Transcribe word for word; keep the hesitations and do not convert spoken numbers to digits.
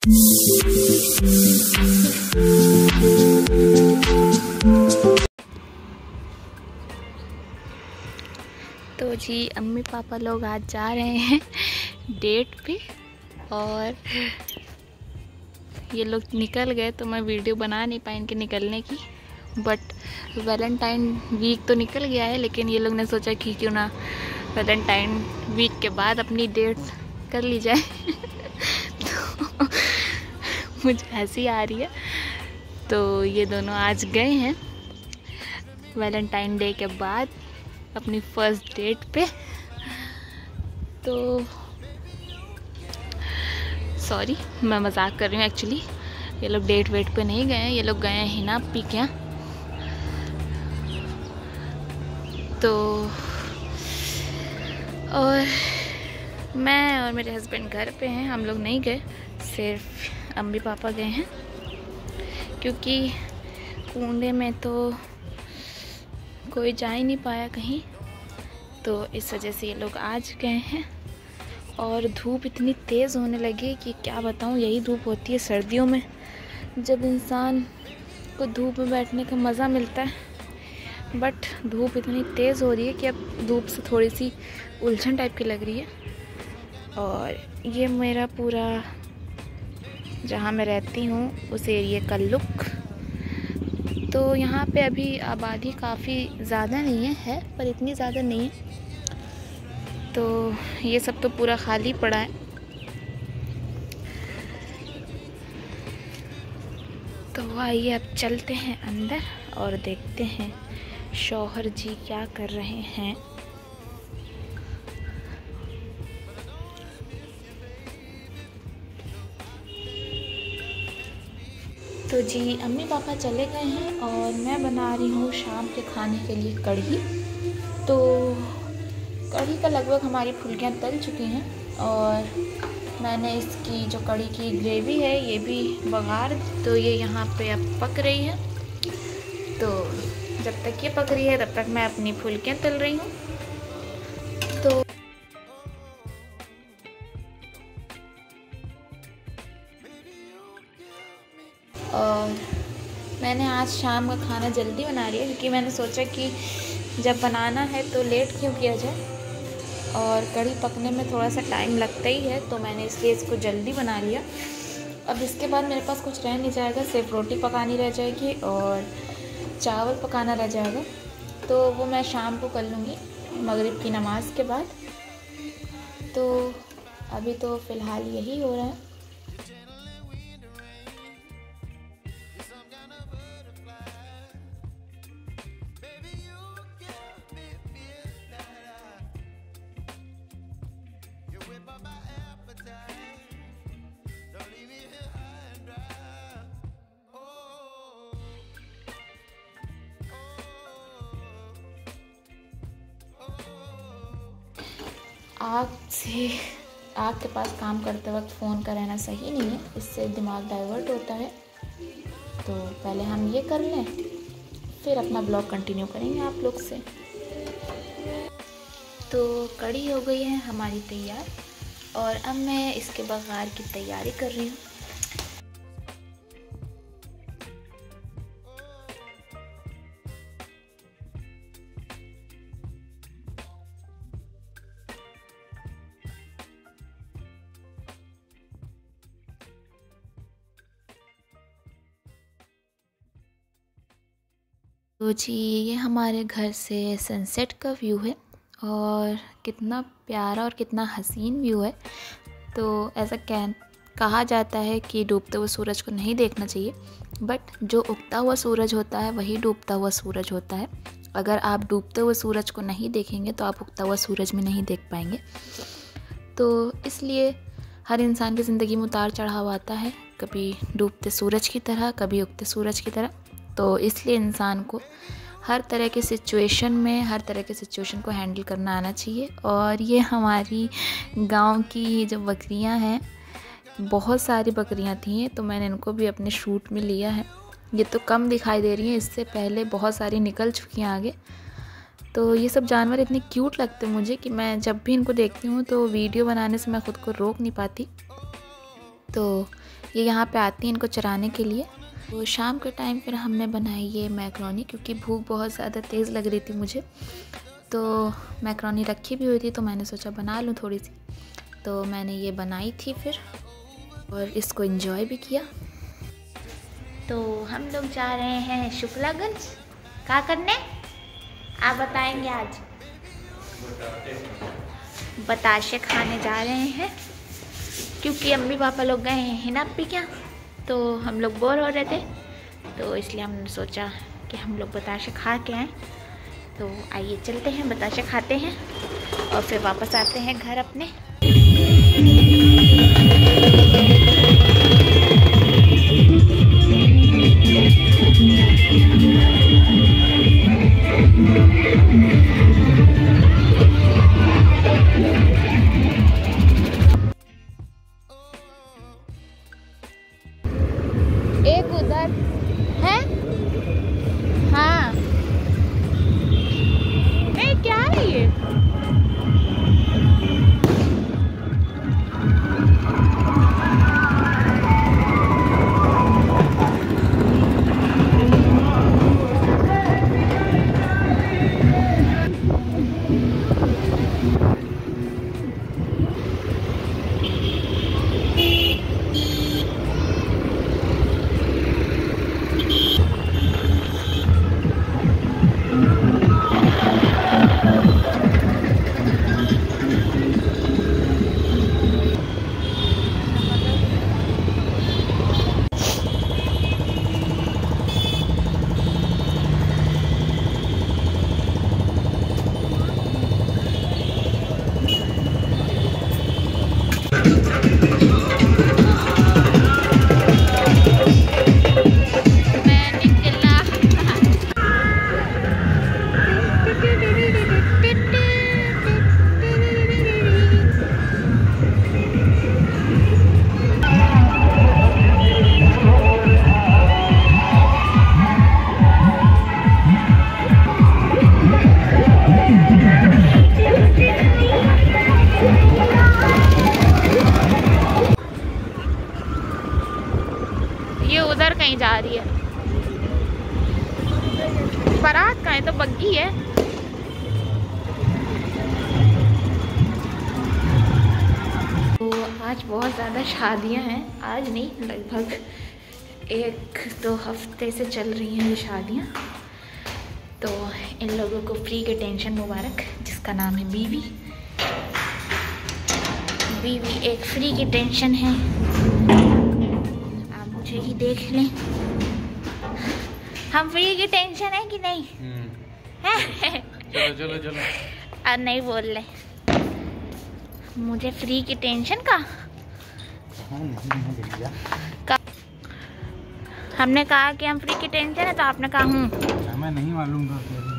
तो जी अम्मी पापा लोग आज जा रहे हैं डेट पे, और ये लोग निकल गए तो मैं वीडियो बना नहीं पाई इनके निकलने की। बट वैलेंटाइन वीक तो निकल गया है, लेकिन ये लोग ने सोचा कि क्यों ना वैलेंटाइन वीक के बाद अपनी डेट कर ली जाए। तो मुझे हंसी आ रही है। तो ये दोनों आज गए हैं वैलेंटाइन डे के बाद अपनी फर्स्ट डेट पे। तो सॉरी, मैं मजाक कर रही हूँ। एक्चुअली ये लोग डेट वेट पे नहीं गए हैं, ये लोग गए हैं हिना पी के। तो और मैं और मेरे हस्बैंड घर पे हैं, हम लोग नहीं गए, सिर्फ अम्मी पापा गए हैं, क्योंकि कुंडे में तो कोई जा ही नहीं पाया कहीं। तो इस वजह से ये लोग आज गए हैं। और धूप इतनी तेज़ होने लगी कि क्या बताऊँ। यही धूप होती है सर्दियों में, जब इंसान को धूप में बैठने का मज़ा मिलता है। बट धूप इतनी तेज़ हो रही है कि अब धूप से थोड़ी सी उलझन टाइप की लग रही है। और ये मेरा पूरा जहाँ मैं रहती हूँ उस एरिया का लुक। तो यहाँ पे अभी आबादी काफ़ी ज़्यादा नहीं है, है पर इतनी ज़्यादा नहीं है। तो ये सब तो पूरा खाली पड़ा है। तो आइए अब चलते हैं अंदर और देखते हैं शौहर जी क्या कर रहे हैं। तो जी अम्मी पापा चले गए हैं और मैं बना रही हूँ शाम के खाने के लिए कढ़ी। तो कढ़ी का लगभग हमारी फुलकियाँ तल चुकी हैं, और मैंने इसकी जो कढ़ी की ग्रेवी है ये भी बघार, तो ये यहाँ पे अब पक रही है। तो जब तक ये पक रही है तब तक मैं अपनी फुलकियाँ तल रही हूँ। तो और मैंने आज शाम का खाना जल्दी बना लिया, क्योंकि मैंने सोचा कि जब बनाना है तो लेट क्यों किया जाए, और कढ़ी पकने में थोड़ा सा टाइम लगता ही है, तो मैंने इसलिए इसको जल्दी बना लिया। अब इसके बाद मेरे पास कुछ रह नहीं जाएगा, सिर्फ रोटी पकानी रह जाएगी और चावल पकाना रह जाएगा। तो वो मैं शाम को कर लूँगी मगरिब की नमाज़ के बाद। तो अभी तो फ़िलहाल यही हो रहा है। आग से आग के पास काम करते वक्त फ़ोन का रहना सही नहीं है, इससे दिमाग डाइवर्ट होता है। तो पहले हम ये कर लें, फिर अपना ब्लॉग कंटिन्यू करेंगे आप लोग से। तो कढ़ी हो गई है हमारी तैयार, और अब मैं इसके बघार की तैयारी कर रही हूँ। तो जी ये हमारे घर से सनसेट का व्यू है, और कितना प्यारा और कितना हसीन व्यू है। तो ऐसा कह कहा जाता है कि डूबते हुए सूरज को नहीं देखना चाहिए, बट जो उगता हुआ सूरज होता है वही डूबता हुआ सूरज होता है। अगर आप डूबते हुए सूरज को नहीं देखेंगे तो आप उगता हुआ सूरज में नहीं देख पाएंगे। तो इसलिए हर इंसान की ज़िंदगी में उतार चढ़ाव आता है, कभी डूबते सूरज की तरह, कभी उगते सूरज की तरह। तो इसलिए इंसान को हर तरह के सिचुएशन में हर तरह के सिचुएशन को हैंडल करना आना चाहिए। और ये हमारी गांव की जो बकरियां हैं, बहुत सारी बकरियां थी, तो मैंने इनको भी अपने शूट में लिया है। ये तो कम दिखाई दे रही हैं, इससे पहले बहुत सारी निकल चुकी हैं आगे। तो ये सब जानवर इतने क्यूट लगते हैं मुझे कि मैं जब भी इनको देखती हूँ तो वीडियो बनाने से मैं ख़ुद को रोक नहीं पाती। तो ये यहाँ पे आती हैं इनको चराने के लिए। तो शाम के टाइम फिर हमने बनाई ये मैक्रोनी, क्योंकि भूख बहुत ज़्यादा तेज़ लग रही थी मुझे। तो मैक्रोनी रखी भी हुई थी तो मैंने सोचा बना लूँ थोड़ी सी, तो मैंने ये बनाई थी फिर और इसको एंजॉय भी किया। तो हम लोग जा रहे हैं शुक्लागंज। क्या करने आप बताएंगे? आज बताशे खाने जा रहे हैं, क्योंकि अम्मी पापा लोग गए हैं हिना पी क्या, तो हम लोग बोर हो रहे थे, तो इसलिए हमने सोचा कि हम लोग बताशे खा के आएँ। तो आइए चलते हैं, बताशे खाते हैं और फिर वापस आते हैं घर अपने। एक उधर है, हाँ ए, क्या है ये? उधर कहीं जा रही है, बारात का है तो बग्गी है। तो आज बहुत ज़्यादा शादियां हैं, आज नहीं लगभग एक दो हफ्ते से चल रही हैं ये शादियां। तो इन लोगों को फ्री के टेंशन मुबारक, जिसका नाम है बीवी। बीवी एक फ्री की टेंशन है, आप मुझे ही देख लें। हम फ्री की टेंशन है कि नहीं? है? चलो चलो चलो। अब नहीं बोल रहे, मुझे फ्री की टेंशन का। का हमने कहा कि हम फ्री की टेंशन है, तो आपने कहा हूँ। हमें नहीं मालूम था।